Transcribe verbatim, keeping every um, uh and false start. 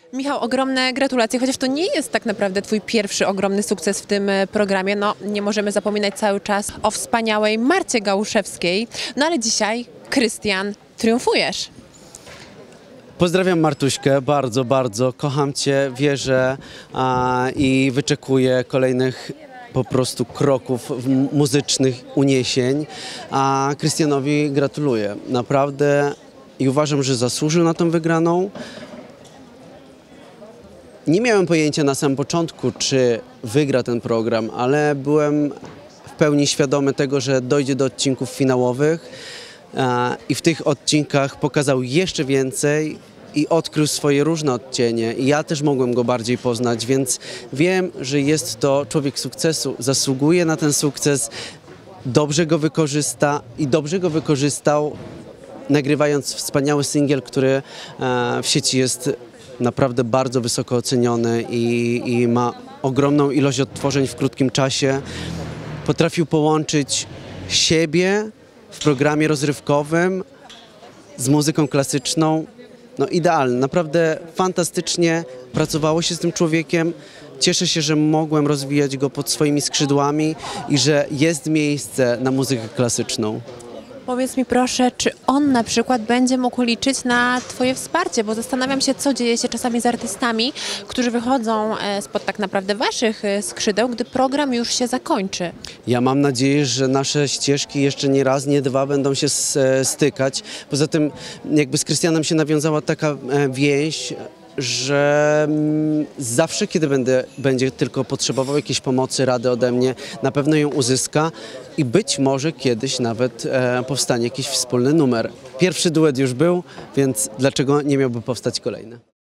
Michał, ogromne gratulacje, chociaż to nie jest tak naprawdę twój pierwszy ogromny sukces w tym e, programie. No, nie możemy zapominać cały czas o wspaniałej Marcie Gałuszewskiej. No ale dzisiaj, Krystian, triumfujesz. Pozdrawiam Martuśkę, bardzo, bardzo. Kocham Cię, wierzę a, i wyczekuję kolejnych po prostu kroków w- muzycznych uniesień. A Krystianowi gratuluję. Naprawdę i uważam, że zasłużył na tą wygraną. Nie miałem pojęcia na samym początku, czy wygra ten program, ale byłem w pełni świadomy tego, że dojdzie do odcinków finałowych e, i w tych odcinkach pokazał jeszcze więcej i odkrył swoje różne odcienie. I ja też mogłem go bardziej poznać, więc wiem, że jest to człowiek sukcesu, zasługuje na ten sukces, dobrze go wykorzysta i dobrze go wykorzystał, nagrywając wspaniały singiel, który e, w sieci jest naprawdę bardzo wysoko oceniony i, i ma ogromną ilość odtworzeń w krótkim czasie. Potrafił połączyć siebie w programie rozrywkowym z muzyką klasyczną. No idealnie, naprawdę fantastycznie pracowało się z tym człowiekiem. Cieszę się, że mogłem rozwijać go pod swoimi skrzydłami i że jest miejsce na muzykę klasyczną. Powiedz mi proszę, czy on na przykład będzie mógł liczyć na twoje wsparcie, bo zastanawiam się, co dzieje się czasami z artystami, którzy wychodzą e, spod tak naprawdę waszych e, skrzydeł, gdy program już się zakończy. Ja mam nadzieję, że nasze ścieżki jeszcze nie raz, nie dwa będą się s- e, stykać. Poza tym jakby z Krystianem się nawiązała taka e, więź, że mm, zawsze, kiedy będę, będzie tylko potrzebował jakiejś pomocy, rady ode mnie, na pewno ją uzyska i być może kiedyś nawet e, powstanie jakiś wspólny numer. Pierwszy duet już był, więc dlaczego nie miałby powstać kolejny?